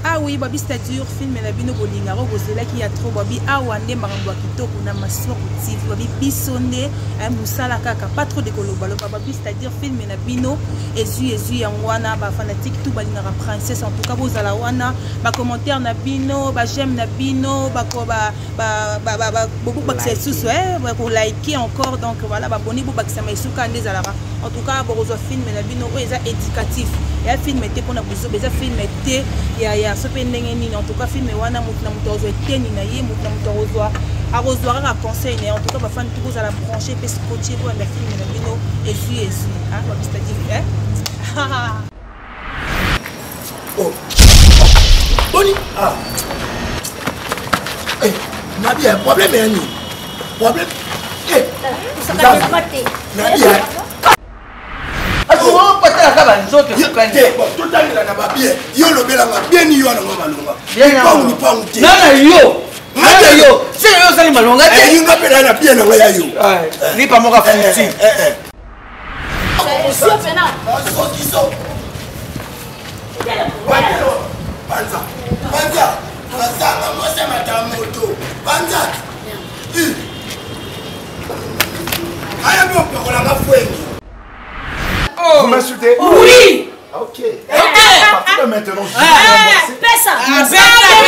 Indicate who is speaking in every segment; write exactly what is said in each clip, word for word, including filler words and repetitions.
Speaker 1: Ah oui, babi c'est-à-dire film na bino bolinga ro bozela ki ya trop babi awande makambo kitoko na masoko T V babi bisonde ay musala kaka pas trop de kolobalo babi c'est-à-dire film na bino ezu ezu ya ngwana ba fanatique tout balinga princesse en tout cas bozala wana ba commentaire na bino ba j'aime na bino ba ko ba ba ba beaucoup ba c'est sous ouais ba ko liker encore donc voilà ba boni bo ba ça maisuka ndezalara en tout cas bozo film na bino eza éducatif ya film était pour na bozo beza film était ya ya en tout cas film wana mutna mutozo eteni na ye mutna mutozo arrosoir à conseil en tout cas ba fan tout à la brancher pe scotcher pour la film na bino esu esu hein ba c'est-à-dire hein
Speaker 2: oh boni ah eh na bien problème est ni problème eh
Speaker 3: ça va se battre
Speaker 2: na bien
Speaker 4: Oh, peut-être que les autres se connaissent.
Speaker 2: Tout le temps, il a pas bien. Yo le bel bien ni yo na malonga.
Speaker 4: Bien
Speaker 2: pas ou pas ou te.
Speaker 4: Non non yo. Non yo. C'est yo ça malonga.
Speaker 2: Eh yo ngapé na bien na ya yo.
Speaker 4: Ni pas moka futi.
Speaker 2: Eh eh.
Speaker 3: C'est sûr pena.
Speaker 2: So kiso. Banza. Banza. Banza moi c'est madame moto. Banza. Aya mo ko la mafwengi.
Speaker 4: Oh.
Speaker 2: Vous m'insultez?
Speaker 4: Oui.
Speaker 2: Ok. À partir de maintenant, je vais
Speaker 3: Pesa.
Speaker 4: Pesa,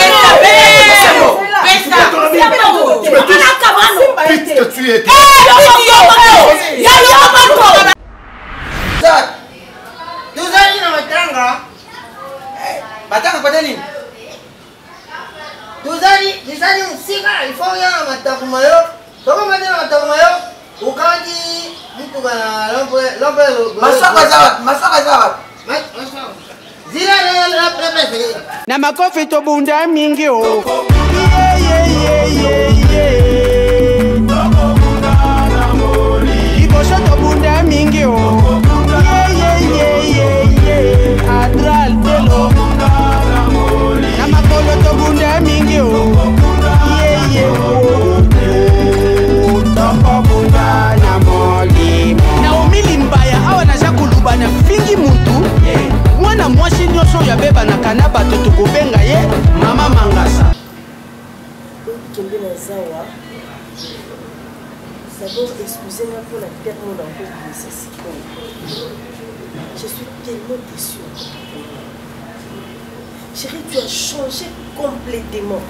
Speaker 2: Vite que tu es.
Speaker 4: Tuzali na matanga. Matanga kwa nini? Tuzali, tuzali msika, ifo ya matakumayo. Kama matanga matakumayo, ukaji mtu kana lombe lombe masaka zawa, masaka zawa. Zira na na pese.
Speaker 5: Na makofi to bunda mingi o. Yeah yeah yeah yeah. Ibosho to bunda mingi o. Yeah yeah yeah yeah yeah. Adral telo. Na makolo to bunda mingi o. Yeah yeah. Toko bunda na moli. Na umili mbaya awa na jakuluba na fingi mutu. Mwana mwasi nyoso ya beba na kanaba tutukubenga ye mama mangasa.
Speaker 6: Kembe na zawa. D'abord, excusez-moi pour la terme d'encore nécessité. Je suis tellement déçue. Chérie, tu as changé complètement.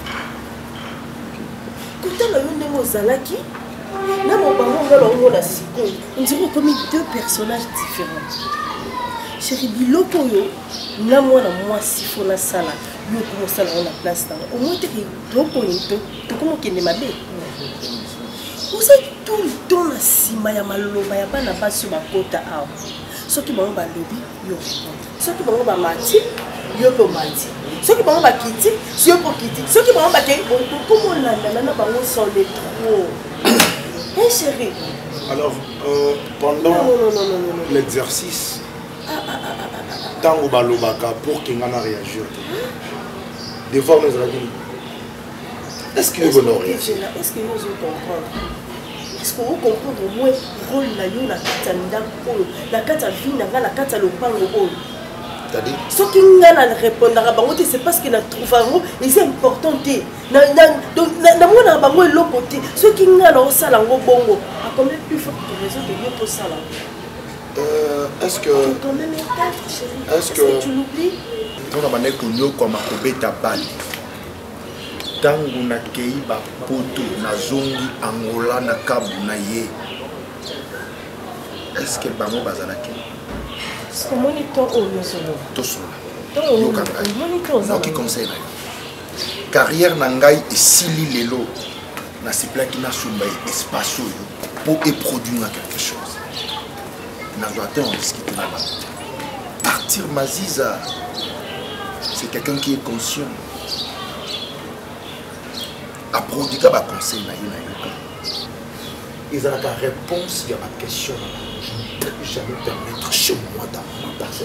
Speaker 6: Quand on a eu des mots Zalaki, là, mon parent va leur mot la seconde. On dirait comme deux personnages différents. Chérie, biloko yo, na moi na moi si faut na sala, yo comment ça na la place là. Au moins tu es trop bonito, tu comment qu'il ne m'a dit. Vous êtes tout le temps na sima ya maloba ya bana ba sur ma kota a. Ceux qui vont ba lobby, yo. Ceux qui vont ba mati, yo ko mati. Ceux qui vont ba kiti, yo ko kiti. Ceux qui vont ba ke, comment on a na bango sans les trop. Eh chérie.
Speaker 2: Alors, euh, pendant l'exercice, tant au balobaka pour qu'il en a réagi. Des fois, nous avons dit est-ce que vous honorez?
Speaker 6: Est-ce que vous comprenez? Est-ce que vous comprenez au moins le rôle de la carte la carte à vie, la carte à l'opango?
Speaker 2: C'est-à-dire
Speaker 6: ce qui n'a répondu à Bango, c'est parce qu'il a trouvé un mot, et c'est important. Donc, dans le côté, ce qui n'a pas ça, la bongo, a quand même plus forte raison de mieux pour ça.
Speaker 2: Euh, est-ce que.
Speaker 6: Est-ce que tu l'oublies?
Speaker 2: On a mané konyo kwa makobeta bali. Tangu na keiba poto na zongi Angola na kabu na ye. Est-ce que bango bazalaki?
Speaker 6: Est-ce que mon état au mieux solo?
Speaker 2: Tout solo. Moi qui conseille. Carrière nangai et sili lelo na sipla qui na sumba espace pour et produire quelque chose. N'a doit on discuter là-bas. Arthur Maziza, c'est quelqu'un qui est conscient. À produire un conseil na yuka. Ils ont la réponse à ma question. Je ne peux jamais permettre chez moi dans ma personne.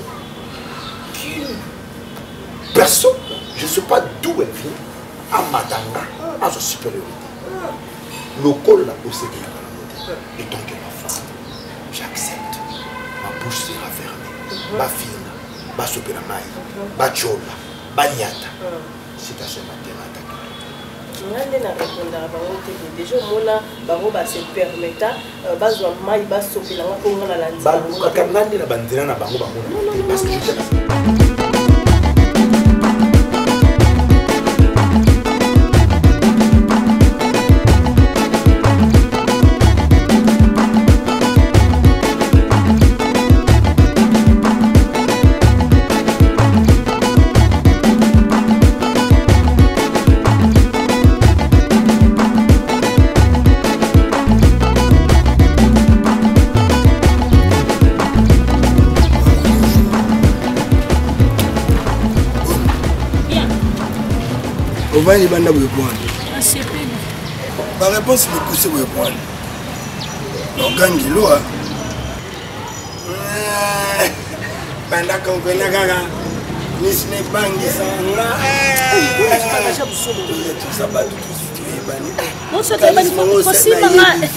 Speaker 2: Personne, je ne sais pas d'où elle vient, à Madanga, à sa supériorité. Le col l'a possédé et donc ma femme, j'accepte. Ma bouche sera fermée. Ma fille, ma sopéramai, ma chola, banyata c'est à ce matin attaqué
Speaker 6: ngande na répondre à bango te déjà mona bango ba se permettre bazwa mai basopela ngako ngala la nzela
Speaker 2: baluka ngande na bandira na bango bango parce que je
Speaker 7: Ovani banda boyepwani. Ba réponse me pousse boyepwani. Ogangi loa. Banda kon kwena gaga. Nisne bangi sanga. Sabatu tusiwe bani.
Speaker 3: Non c'est pas possible nga.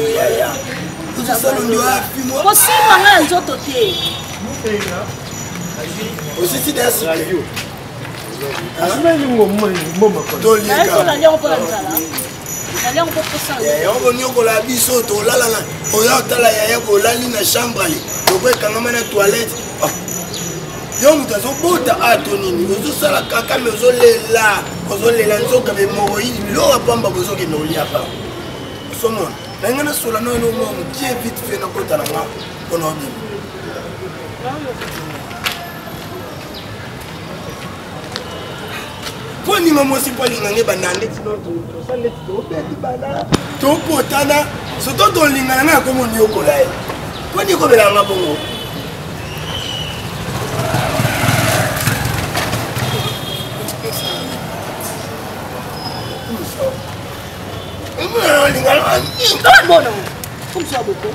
Speaker 3: Possible nga nzoto te.
Speaker 7: Aussi c'est des radio.
Speaker 2: okonyokola biso tolalala oyo otala yaya kolali na chambre ali okwekangama na toilette yo moto azobota ato nini ozosala kaka me ozolela ozolela nzoka bemoroidi biloko apamba bozokende olia pa osomona na nga nasola nono mo mokie vite fe nakota na nga mpona obima Pour ni maman si pas l'ingane banane to potana soto to lingana comme on yoko là pour ni ko bela nga bongo on lingana
Speaker 3: non bon comme ça beaucoup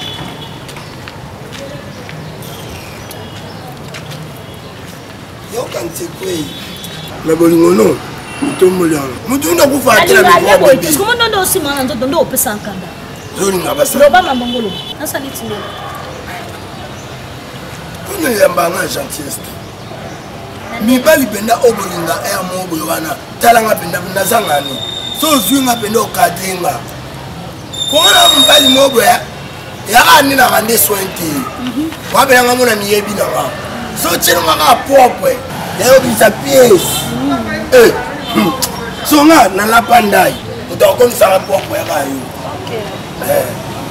Speaker 2: yo kan se kwei na bolingo no mutomolya mutu ndo kufatira
Speaker 3: biko parce que mon ndo aussi mana ndo ndo opesa nkanda
Speaker 2: zoni ngabasa
Speaker 3: lo ba mambongolo nasa litino
Speaker 2: on est mbanga gentillesse mibali benda obolinga ya mobo wana talanga benda nazangani so zwinga benda okadinga kona mbali mobo ya ya ani na rande sointi wa benda mona miyebi na wa so tshino nga popwe ya bisa pièce eh so nga na la pandai uta comme ça popwe ya kayo eh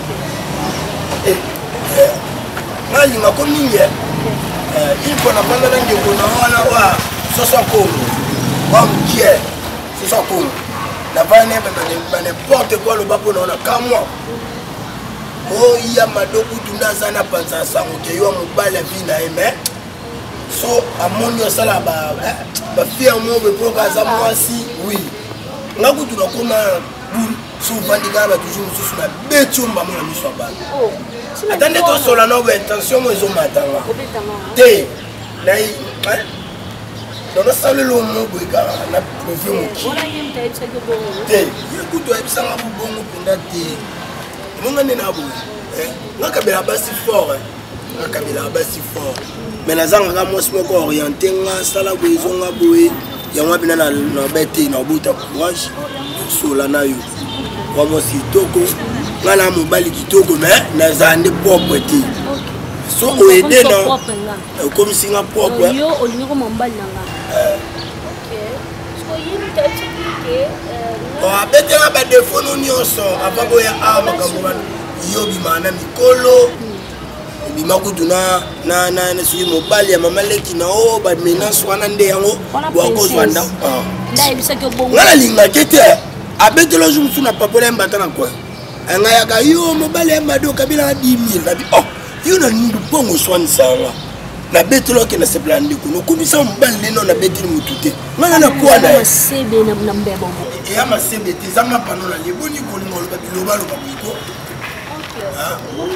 Speaker 2: eh nga yinga ko ninge eh il na panda nge ko na wana wa soso kongo wa mkie soso kongo na bane ba n'importe quoi le bapo na kamwa oh iya madoku tunda sana panza sango ke yo mobala bina eme so amoni osala ba ba fia mo be pro kaza mwasi oui nga kutu na koma bul so vandika ba toujours mususu na betumba mo na miso ba oh attendez to sola no ba intention mo zo matanga te na i dans le salon lo mo bo ka na profil mo te ye kutu e bisanga bu bongo penda te mo ngane na bo eh nga ka bela basi fort eh nga ka bela basi fort mais la zanga ka mo smoko orienté nga sala bo izonga boye ya mwa bina na na bete na buta courage sola na yo kwa mo sitoko nga na mobali kitoko mais na zande propre te so o ede no comme si nga propre
Speaker 3: yo o lingo mobali nanga OK so yini ta expliquer
Speaker 2: o abete nga ba defo no nyonso apa boya ama kambo yo bimana mikolo bima kutuna na na na suyi mobali ya mama leki na o ba menace wana nde yango wa ko zwanda ah
Speaker 3: ndai bisake bongo
Speaker 2: ngala linga kete abete lo jumsu na papola mbata na kwa nga ya ga yo mobali ya mado kabila dix mille na bi oh yo na ndu bongo swani sanga na bete lo ke na se plan ndiko no komisa mobali leno na bete mutute ngala na kwa na
Speaker 3: sebe na na mbeba bongo
Speaker 2: e ya masebe te zanga panola le boni ko lingo lo ba biloba lo ba biko ah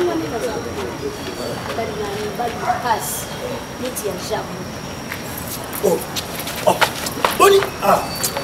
Speaker 2: oh oh boni ah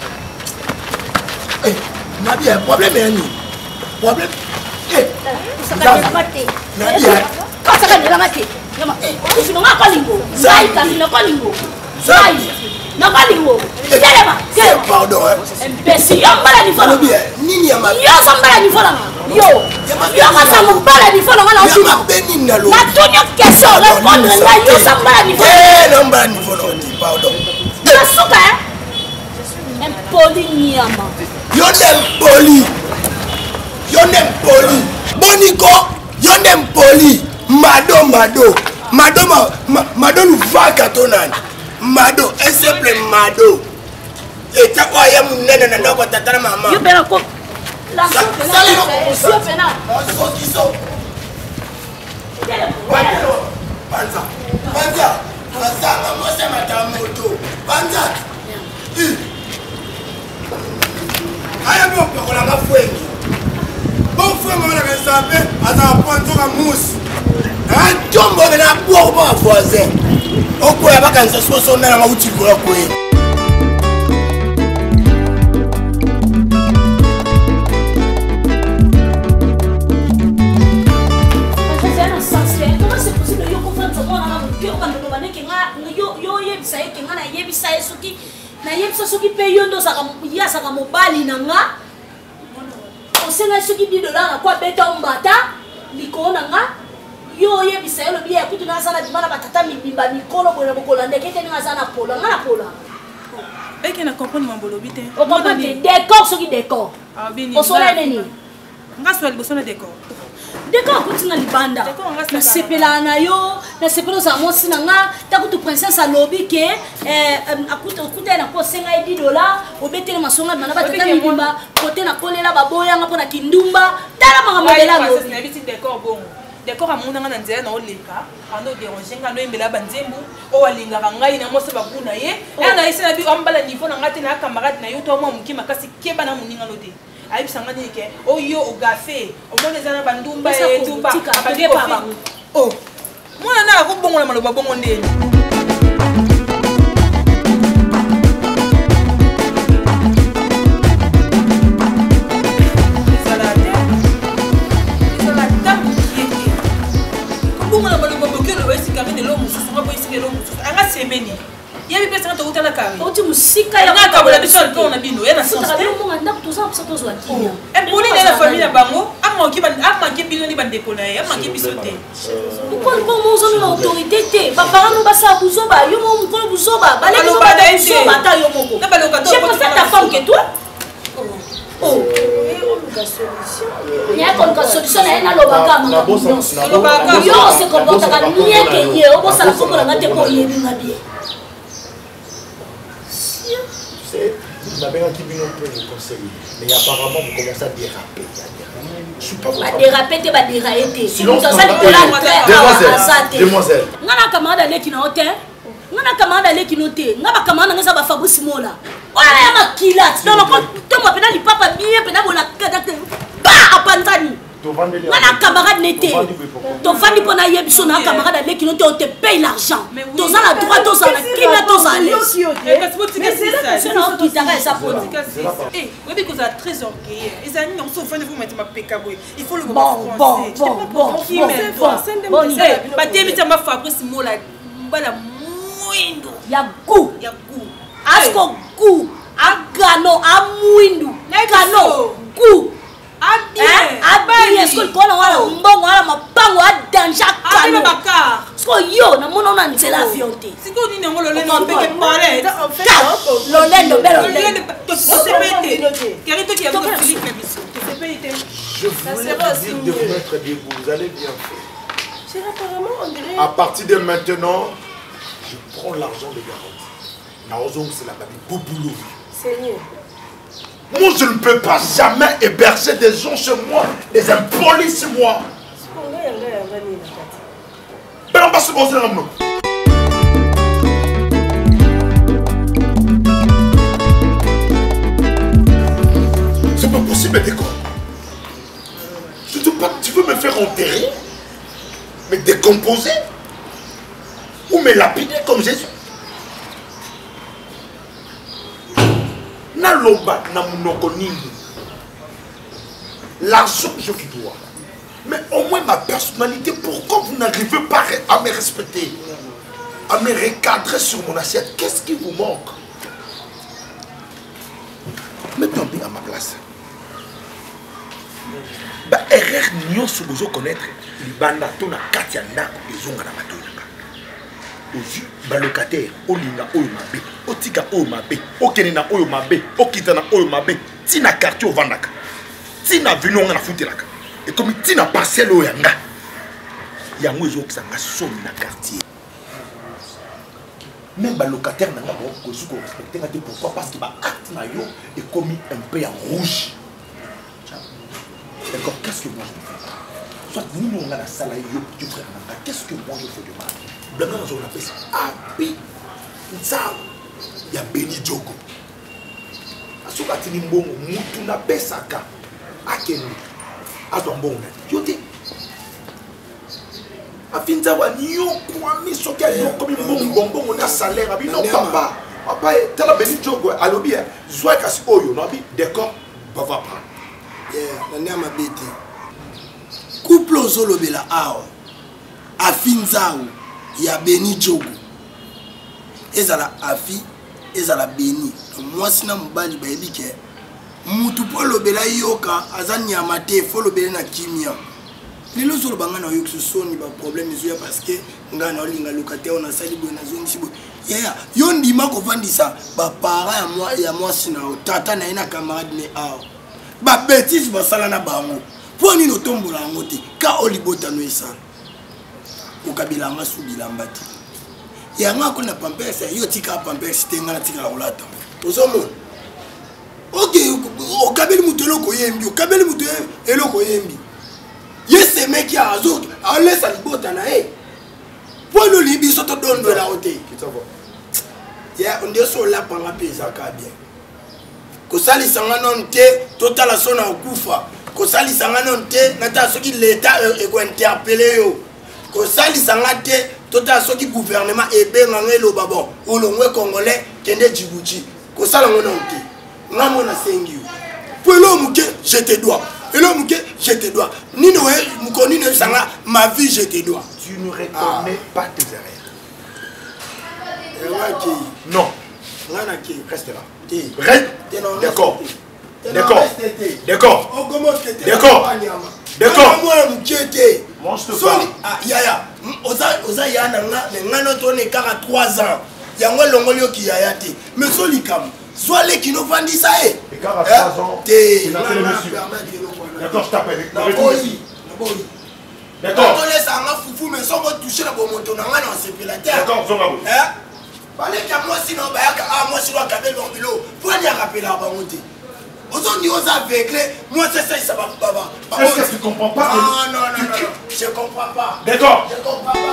Speaker 2: eh na bien problème est ni problème eh
Speaker 3: ça va te
Speaker 2: na bien
Speaker 3: ça va te yama eh usinonga kwa lingo zai ka lingo kwa lingo zai Nakalingo. Telema. Telema.
Speaker 7: Pardon.
Speaker 3: Imbécile. Yo mbala ni fola.
Speaker 7: Nini ya ma.
Speaker 3: Yo sambala ni fola. Yo. Yo kasamba mbala ni fola ngala
Speaker 7: otuna. Ya ma beni ndalo.
Speaker 3: Na tunyo question répondre nga yo sambala ni fola.
Speaker 7: Eh, non mbala ni fola. Pardon.
Speaker 3: Nasuka. Impoli nyama.
Speaker 7: Yo nem poli. Yo nem poli. Boniko. Yo nem poli. Mado mado. Mado ma mado lu vaka tonani. Mado, un simple mado. Et tu vois, il y a mon nez dans le tata maman.
Speaker 3: You better cook. La soupe là. Soupe là.
Speaker 7: Banza. Banza. Banza, moi c'est madame moto. Banza. Aya bon pour la fouengi. Bon fouet maman la resapé, asa prendre la mousse. Un tombeau de la boire pour voisin. Oko ya baka nsa so so na ma uti ko ko e
Speaker 3: comment c'est possible yo comprendre ça moi na mon cœur quand on va que nga yo yo yebisa que nga na yebisa soki na yebisa soki pe yo ndo saka ya saka mobali na nga on sait na soki dix dollars na kwa beta mbata likona nga yo yebisa yo lobi ya kutu na sana dimana batata mibimba mikolo bona bokola ndeke te nga sana pola nga na pola
Speaker 1: eke na comprendre mambolobi te
Speaker 3: o comprendre décor soki décor o sola neni
Speaker 1: nga swali bosona décor
Speaker 3: décor kutinga libanda na sepela na yo na sepela za mosi na nga ta kutu princesse alobi ke eh akuta okuta na ko senga dix dollars obetele masonga mana batata mibimba kote na kolela baboya nga pona kindumba tala manga mobela lo
Speaker 1: na biti décor bongo décor amuna nga na nzela na oleka ando déranger nga no embela banzembu o walingaka ngai na moso bakuna ye ana isi na bi ambala niveau na ngati na camarade na yo to mwa mukima kasi keba na muninga no te ayibisanga nini ke oyo ogafe omona eza na bandumba etumba abandi pa oh mwana na akobongola maloba bongo ndeni semeni yebi pesa to utala kami
Speaker 3: oti musika ya
Speaker 1: ngaka bola biso to na bino yana
Speaker 3: sens te mo nganda kutoza pesa to zwa kinya
Speaker 1: e moni na famille na bango ama ki ban ama ki bino ni bande ko na ye ama ki biso te
Speaker 3: ko ko mo zo na autorité te ba parano ba sa buzoba yo mo ko buzoba ba le buzoba da buzoba ta yo moko
Speaker 1: na ba lo ka to
Speaker 3: je pense ta femme que toi oh il y a une solution à la lobaka yo se comporte comme bien que ye o bossa la foko na ngate ko ye binga bien
Speaker 2: c'est la bien qui vient un peu de conseil mais apparemment vous commencez à déraper je suis pas
Speaker 3: ba déraper te ba déraper si vous ça
Speaker 2: demoiselle demoiselle
Speaker 3: ngana camarade ale ki na hotel ngana camarade ale ki noté ngaba camarade ngasa ba Fabrice Mola wala ya makila donc to mo pena li papa bien pena bona kadate ba apanzani ngana camarade nete to fandi pona yebiso na camarade ale ki noté on te paye l'argent to za la droit to za la kina to za les c'est non qui t'arrête ça pour
Speaker 1: eh oui que ça très orgueilleux les amis on se fait vous mettre ma pécabo il faut le
Speaker 3: bon bon bon bon
Speaker 1: qui mais bon ba temi ta ma Fabrice Mola bala muindo
Speaker 3: ya goût
Speaker 1: ya goût
Speaker 3: asko goût agano amwindu gano goût
Speaker 1: abien
Speaker 3: abien est-ce que kona wala mbongo wala mapango adanja kano
Speaker 1: baka
Speaker 3: sko yo na mona na nzela avion te
Speaker 1: siko ni ngolo le no peke pare
Speaker 3: lo lendo belo
Speaker 1: lendo to se pete kerito ki avec Philippe Bisso to se pete
Speaker 2: je voulais vous dire de vous mettre debout vous allez bien faire
Speaker 6: c'est apparemment on dirait
Speaker 2: à partir de maintenant je prends l'argent de garantie naozong c'est la babie bouboulo
Speaker 6: Seigneur.
Speaker 2: Moi, je ne peux pas jamais héberger des gens chez moi, des impolis chez moi. Mais on va se poser un mot. C'est pas possible, décor. Tu, tu veux me faire enterrer, me décomposer ou me lapider comme Jésus? Naloba na munoko nini. L'argent je vous dois. Mais au moins ma personnalité, pourquoi vous n'arrivez pas à me respecter, à me recadrer sur mon assiette? Qu'est-ce qui vous manque? à ma place. Bah, erreur, nous sommes connaître. Les bandes, on a quatre yanda, les ongs à la bataille. Ozu, balocataire, olinga oyomabe, otika oyomabe, okenina oyomabe, okitana oyomabe, tina quartier au vandaka. Tina venu on a foutu là. Et comme tina parcelle au yanga. Yango ezo kisanga somme na quartier. Même balocataire n'a pas reçu qu'on respecte. Pourquoi? Parce que bah acte na yo est commis un peu en rouge. D'accord, qu'est-ce que moi je peux faire? Soit nous on a la salle yo, tu frère Nanga, qu'est-ce que moi je fais de mal? Blanc on appelle ça Abi Nzao. Il y a Beni Djogo. Asuka tini mbongo mutu na besaka. Akeni. Ato mbongo. Yote. Afinza wa nyo kwa miso kia nyo komi mbongo mbongo na salaire. Abi non papa. Papa tala Beni Djogo. Alobi ya. Zwa kasi oyo. No abi d'accord. Bava pa.
Speaker 7: Yeah. Nani ama bete. Couple ozolo bela awa. Afinza wa. Ya Beni Djogo. Ezala afi, ezala Beni. Moi sina mobali ba yebike. Mutu polo bela yoka azani ya mate folo bela na kimia. Lelo zolo banga na yokso soni ba problème ezoya parce que ngana olinga locataire on a sali bo na zone sibo. Yeah, yo ndima ko vandisa ba para ya moi ya moi sina tata na ina camarade ne aw. Ba bêtise ba sala na bango. Poni no tombola ngote ka olibota no isa. Ukabila nga subila mbati yanga kuna pampers yo tika pampers tenga na tika la olata ozomo okay okabeli mutelo ko yembi okabeli mutu eloko yembi yese meki azo alesa libota na e pono libi soto dondo la hote kitavo ya onde so la panga pesa ka bien ko sali sanga non te total sona okufa ko sali sanga non te nata soki l'état e ko interpeller yo ko sali sangate tota soki gouvernement ebenga ngelo babo olongwe congolais kende Djibouti ko sala ngona nte ngamo na sengi po elo muke je te dois elo muke je te dois nino we mukoni ne sanga ma vie je te dois
Speaker 2: tu ne reconnais ah. pas tes erreurs
Speaker 7: okay.
Speaker 2: Non
Speaker 7: ngana ki
Speaker 2: reste là reste d'accord d'accord d'accord d'accord d'accord
Speaker 7: moi mukete
Speaker 2: moi je te
Speaker 7: parle ah yaya oza oza yana nga ngano tone kaka trois ans yango longoli oki yaya te mais soli kam soit les qui nous vendent ça eh
Speaker 2: kaka trois ans
Speaker 7: te
Speaker 2: d'accord je t'appelle
Speaker 7: d'accord
Speaker 2: d'accord
Speaker 7: on laisse un foufou mais sans toucher la bonne moto na nga na sepelateur
Speaker 2: d'accord zonga bo
Speaker 7: hein balé ka moi sinon ba yaka ah moi sinon kabel bombilo pour n'y rappeler la bonne aujourd'hui on aveuglé moi c'est ça ça va baba
Speaker 2: est-ce que tu comprends pas?
Speaker 7: Non non non non je comprends pas
Speaker 2: d'accord
Speaker 7: je comprends pas.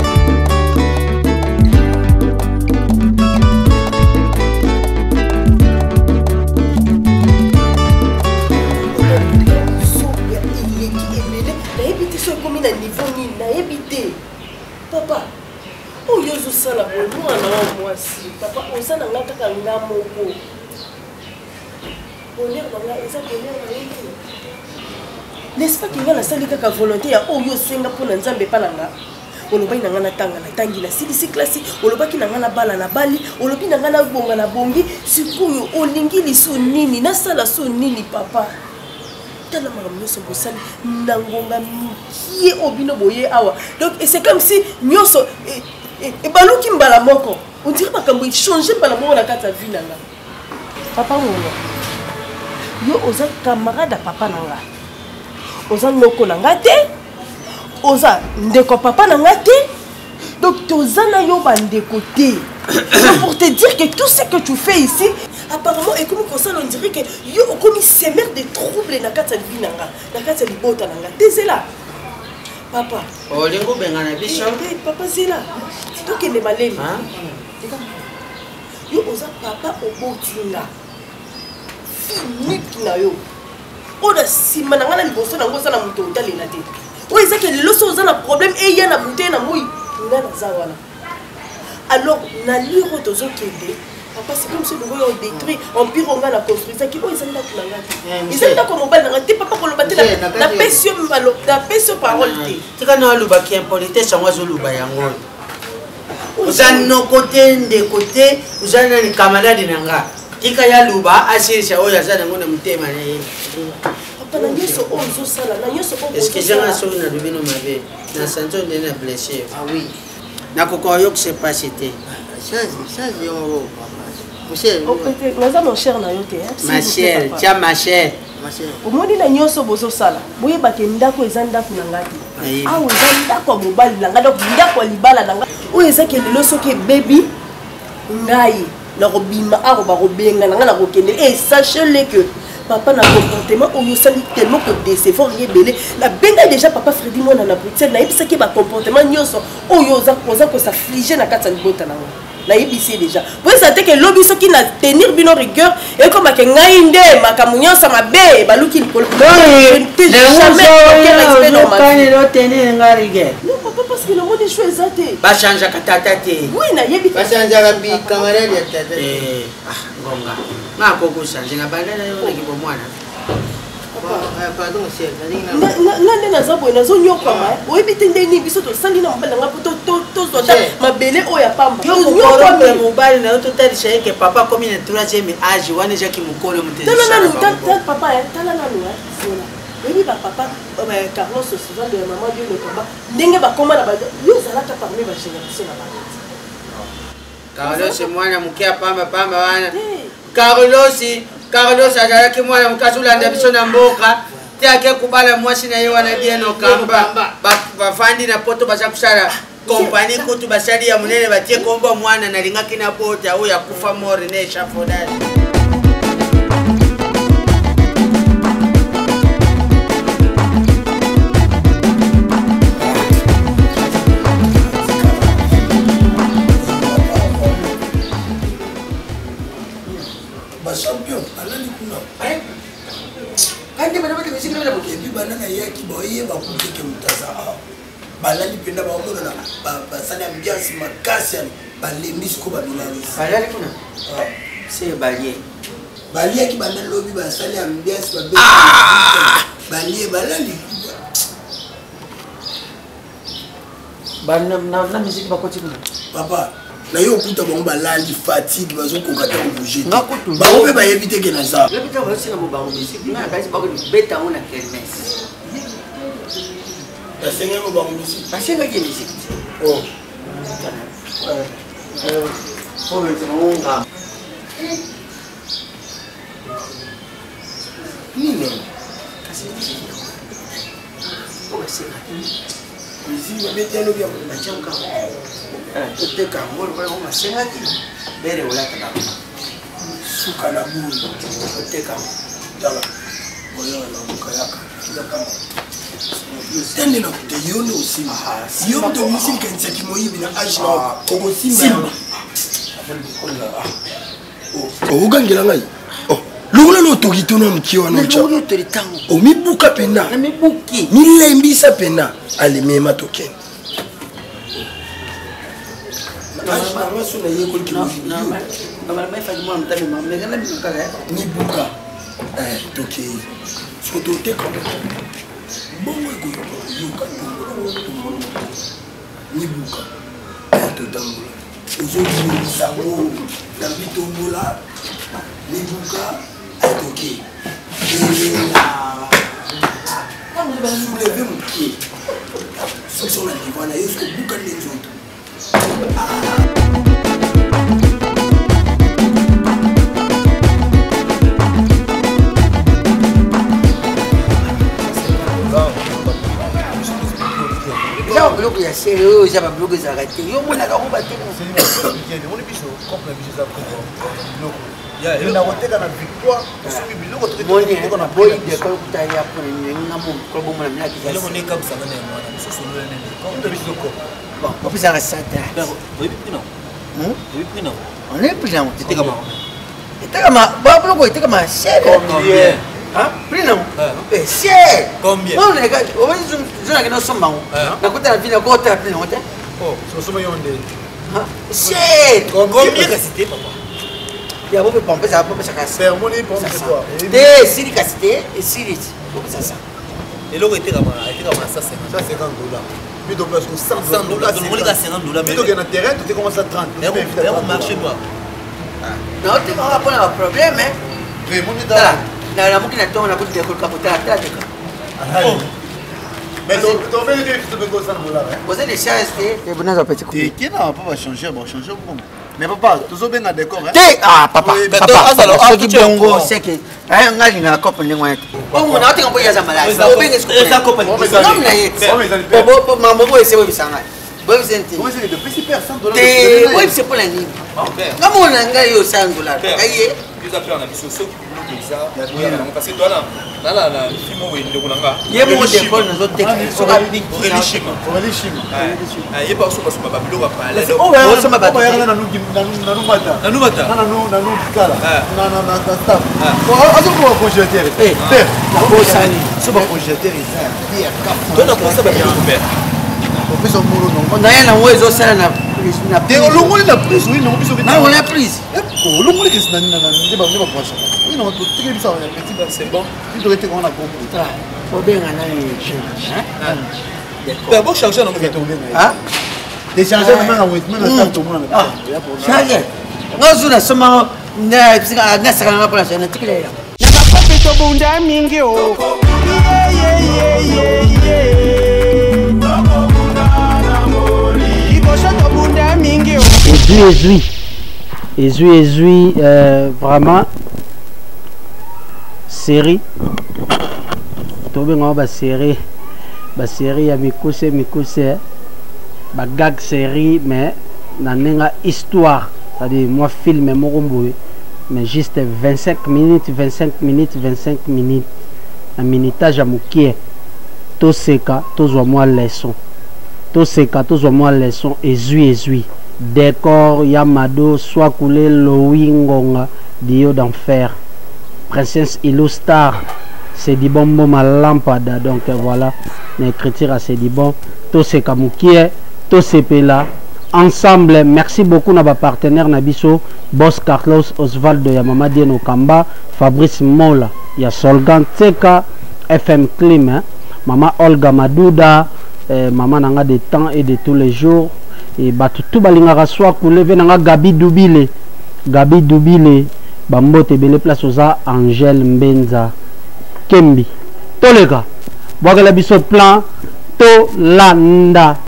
Speaker 6: Papa, oh yo zo sala bo mwana wa mwasi. Papa osana nga kaka nga moko. Bonheur banga eza bonheur na yini. N'est-ce pas qu'il y a la salle kaka volonté ya oh yo senga pona nzambe pa nanga. Olobai nanga na tanga na tangi na silisi klasi, olobaki nanga na bala na bali, olobi nanga na bonga na bongi, sikuyo olingi liso nini na sala so nini papa. Tala makambo nyonso bosali na ngonga mikie obino boye awa. Donc c'est comme si nyonso ebaluki mbala moko. On dirait makambo échanger mbala moko na kati ya vie nanga. Papa mongo. Yo oza camarade papa nanga. Oza noko nanga te. Oza ndeko papa nanga te. Donc tozana yo bandeko te. Pour te dire que tout ce que tu fais ici apparemment et comme ça on dirait que yo comme semer des troubles na kati ya vie nanga na kati ya libota nanga tezela papa
Speaker 4: oh lingo benga na biso
Speaker 6: eh papa zela donc ne malemi
Speaker 4: hein
Speaker 6: yo oza papa obotinga finit na yo oda sima nanga na liboso na ngosa na muto otalela te o ezaki lelo so oza na problème et ya na muté na moi ngana za wana alors na liro tozo kende papa c'est comme si nous voyons détruit empire on a la construction qui oh ils sont là pour la ils sont là comme on va l'arrêter papa pour le battre la passion malo la passion parole té
Speaker 4: tu quand on le bat qui impolitesse moi je le bat yango vous avez nos côtés des côtés vous avez les camarades nanga tika ya luba asirisha oyo aza nango na motema na ye
Speaker 6: papa na nyonso oyo ozosala na nyonso oyo
Speaker 4: est-ce que janga soki na lobino mabe na santo ndenge na blessure ah oui nakoka oyokisa pasi te
Speaker 6: naza mon cher na yo te
Speaker 4: ma chère tia ma chère
Speaker 6: omoni na nyonso bozosala boyebake ndako eza ndako na ngai te awa eza ndako ya mobali na ngai donc ndako ya libala na ngai oyo ezaki lelo soki ebebi ngai nakobima awa bakobenga na ngai nakokende e sachez-le que papa na comportement oyo osali tellement que décevant ebele nabenga déjà papa Freddy mwana na Bruxelles nayebisaki bacomportement nyonso oyo oza kosaflige na kati ya libota nango nayebisi déjà po eza te ke lobi soki na tenir bino rigueur ekomake ngai nde makambo nyonso mabe baluki likolo papa parce que nango des choses eza te
Speaker 4: bachangeaka tata te
Speaker 6: oui nayebi
Speaker 4: bachangeaka bikamarade ya tata ngonga nakokochange na bandana yonaki bomwana
Speaker 6: nga nde naza boye nazonyokama oyebi te ndeni biso tosali na mobali nanga po tozwata mabele oyo ya pamba
Speaker 4: mobali na yo totalisa eke papa komi na troisième age wana ezaki mokolo
Speaker 6: tala nanu papa tala nanu zola oyebi bapapa carlos souvent de mama dio lekamba ndenge bakoma na yo ozalaka parmi bagénération na bango
Speaker 4: Carlos mwana moke ya pamba pamba wana Carlos Carlos azalaki mwana mokasi olanda biso na mboka te ake kubala mwasi na ye wana dieno kamba bafandi na poto baza kusala kompani kutu basali ya monene batie kombo mwana nalingaki na pota oyo akufa mori na échafaudage
Speaker 7: champion alali kuna
Speaker 4: kande bana bana bisiki bana
Speaker 7: boke bi bana na yaki boye ba kuteke mutaza balali penda ba omona na ba sala ambiance makasi balembi ko ba bilali
Speaker 4: balali kuna c'est balier
Speaker 7: balier ki bana lobi ba sala ambiance ba be balier balali
Speaker 4: bana na na musique ba koti kuna
Speaker 7: papa na yo kuta bango balali fatigue bazokoka ta obouger bango mpe bayebi te ke na za
Speaker 4: lebita basinga mo bango musique nga kasi bako beta ngo na kermesse
Speaker 7: basenga mo bango musique
Speaker 4: basenga ki musique
Speaker 7: oh
Speaker 4: euh oh mais c'est mon gars
Speaker 7: nino
Speaker 4: kasi oh basenga
Speaker 7: musique babetelo bya
Speaker 4: na chamka toteka ngolo kwa ngoma sengaki bere olata na
Speaker 7: suka na bulu
Speaker 4: toteka
Speaker 7: dala boyo na mukayaka kidaka tende na kuteyone usima yo mto musiki kanisa kimoyibi na ajina koko simba oh ugangela ngai oh lungula no tokito na mkiwa no cha
Speaker 4: no toritango
Speaker 7: o mibuka pena
Speaker 4: na mibuki
Speaker 7: milembisa pena ale mema tokeni nibuka toke soki toteka bongo ekoyoka nibuka totambola ozolisango na bitombola nibuka toke souleve mokie soki sona niveau na yo soki obuka nde nzoto
Speaker 4: eza babiloko ya sere oyo eza babiloko ezalaka te yo monaka ngo bateko boyidekolokuta ya pone nga mokolo bomona minakopesaka sata oneprix etekama babiloko etekama sere prix nango cher zonake nosomba ngo nakota na vi nakotala prix nango te cher yango mpe pompesa popesaka te esili kasi te esili popesa sa
Speaker 8: eloko etekama etekama na cent cinquante dollars puis donc parce que cent dollars c'est cinquante dollars mais donc na terrain tout est commencé à trente
Speaker 4: marché noir Non, tu vas pas avoir problème, hein.
Speaker 2: Oui, mon état.
Speaker 4: Na na mukina tonga na kuti de kolka potala tala teka.
Speaker 2: Mais tu tu veux dire que tu peux go ça là.
Speaker 4: Vous avez des chances de bonnes appétits.
Speaker 2: Et qui n'a pas changer, bon changer bon. Mais papa, tu as bien décor hein.
Speaker 4: Ah papa. Papa, ce qui bongo c'est que hein ngali na couple ni ngwa. Bon mon ati ngbo yaza malasi. Bo benga siko. Esa couple. Non na yet. Bo bo mambo bo ese bo bisanga. Bo bisenti.
Speaker 2: Comment c'est depuis six personnes dollars.
Speaker 4: Te bo c'est pour la ni. Ngamo na ngai yo cent dollars. Kaye.
Speaker 8: Plus après on a biso so parce que toi là là là là film où il est là
Speaker 4: il y a mon décor dans autres techniques sur la ligne
Speaker 8: religion religion ah il est pas sur parce que papa bilo va parler
Speaker 2: oh ouais ça m'a pas na nous na nous mata
Speaker 8: na nous mata
Speaker 2: na nous na nous kala na na na staff oh azo ko projeter eh
Speaker 4: la bossani
Speaker 2: c'est pas projeter ça bien cap
Speaker 8: toi na penser ba bien faire
Speaker 2: on peut son muro non
Speaker 4: on a rien en wezo ça na
Speaker 2: na de longo na prise oui non biso
Speaker 4: na on a prise
Speaker 2: oh longo que c'est na na na ba ba poche oui non tout ce que ça petit c'est bon tu dois être qu'on a compris
Speaker 4: faut bien en hein
Speaker 8: ben bon changer non mais
Speaker 4: hein
Speaker 2: des changer maintenant oui maintenant ça tout le monde ah
Speaker 4: changer ngozu na soma na psika na saka na place na tikile ya
Speaker 5: na bakopi to bunda mingi o yeah yeah yeah yeah
Speaker 9: Ezui, Ezui, Ezui, Ezui, euh, vraiment, série. Tout bien, on va série, la série à Mikose, Mikose, la gag série, mais dans une histoire, c'est-à-dire moi film Morombo, mais juste vingt-cinq minutes, vingt-cinq minutes, vingt-cinq minutes, un minutage à Moukier, tout ce cas, tout ce moi leçon. Tout ce cas, tout ce moi leçon, Ezui, Ezui. Décor, Yamado, soit coulé, Loingonga, Dio d'enfer. Princesse Illustar, c'est du bon bon ma lampada. Donc voilà, l'écriture c'est du bon. Tout ce Kamoukie, tout ce là. Ensemble, merci beaucoup à nos partenaires Nabiso, Boss Carlos Osvaldo, Yamama Dieno Kamba, Fabrice Mola, Ya Solgan Teka, F M Clim, hein? Maman Olga Madouda, eh, Maman Nanga de temps et de tous les jours. Et batu tout balingara soit coulé venanga Gabi Dubile Gabi Dubile bambote bele place oza Angel Mbenza Kembi to les gars boga la biso plan to landa